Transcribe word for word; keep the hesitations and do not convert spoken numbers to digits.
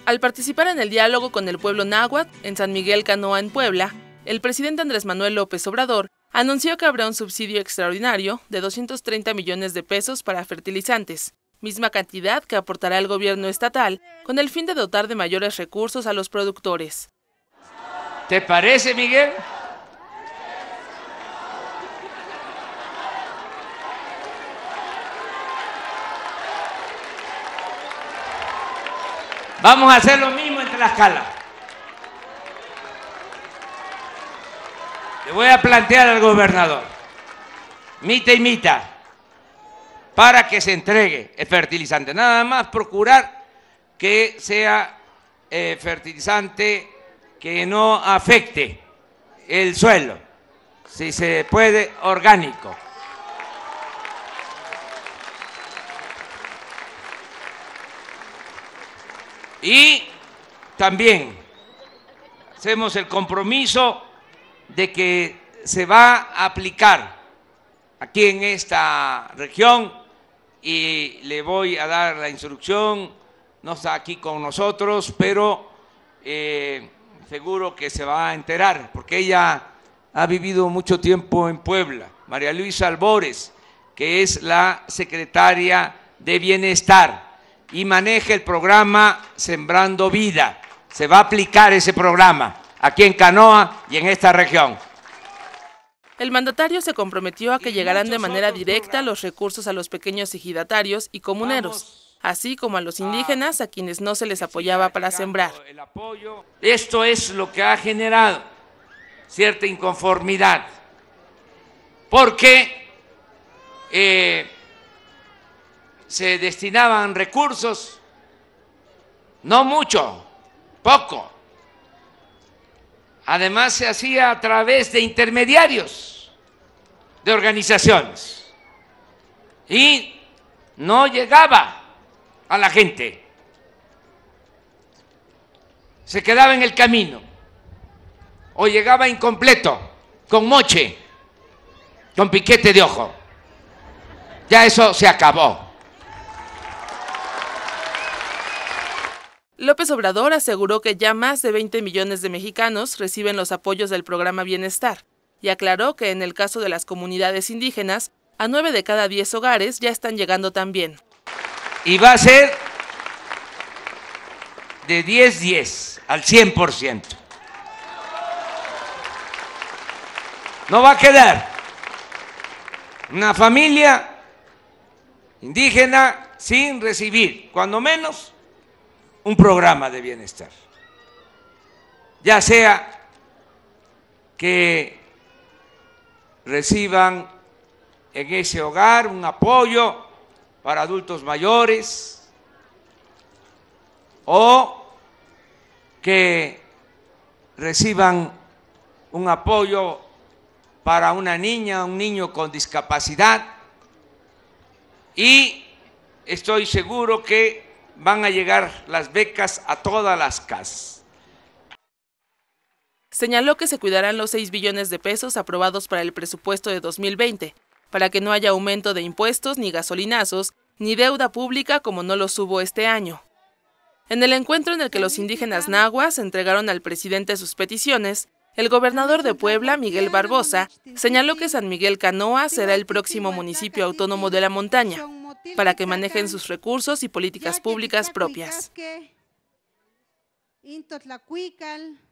Al participar en el diálogo con el pueblo náhuatl en San Miguel Canoa, en Puebla, el presidente Andrés Manuel López Obrador anunció que habrá un subsidio extraordinario de doscientos treinta millones de pesos para fertilizantes, misma cantidad que aportará el gobierno estatal con el fin de dotar de mayores recursos a los productores. ¿Te parece, Miguel? Vamos a hacer lo mismo en Tlaxcala. Le voy a plantear al gobernador, mitad y mitad, para que se entregue el fertilizante. Nada más procurar que sea eh, fertilizante que no afecte el suelo, si se puede, orgánico. Y también hacemos el compromiso de que se va a aplicar aquí en esta región, y le voy a dar la instrucción, no está aquí con nosotros, pero eh, seguro que se va a enterar, porque ella ha vivido mucho tiempo en Puebla, María Luisa Albores, que es la secretaria de Bienestar, y maneja el programa Sembrando Vida. Se va a aplicar ese programa aquí en Canoa y en esta región. El mandatario se comprometió a que llegarán de manera directa los recursos a los pequeños ejidatarios y comuneros, así como a los indígenas a quienes no se les apoyaba para sembrar. Esto es lo que ha generado cierta inconformidad, porque eh, se destinaban recursos, no mucho, poco. Además se hacía a través de intermediarios, de organizaciones, y no llegaba a la gente, se quedaba en el camino, o llegaba incompleto, con moche, con piquete de ojo. Ya eso se acabó. López Obrador aseguró que ya más de veinte millones de mexicanos reciben los apoyos del programa Bienestar, y aclaró que en el caso de las comunidades indígenas, a nueve de cada diez hogares ya están llegando también. Y va a ser de diez diez al cien por ciento. No va a quedar una familia indígena sin recibir, cuando menos, un programa de bienestar, ya sea que reciban en ese hogar un apoyo para adultos mayores, o que reciban un apoyo para una niña, un niño con discapacidad, y estoy seguro que van a llegar las becas a todas las casas. Señaló que se cuidarán los seis billones de pesos aprobados para el presupuesto de dos mil veinte, para que no haya aumento de impuestos, ni gasolinazos, ni deuda pública como no los hubo este año. En el encuentro en el que los indígenas nahuas entregaron al presidente sus peticiones, el gobernador de Puebla, Miguel Barbosa, señaló que San Miguel Canoa será el próximo municipio autónomo de la montaña, para que manejen sus recursos y políticas públicas propias.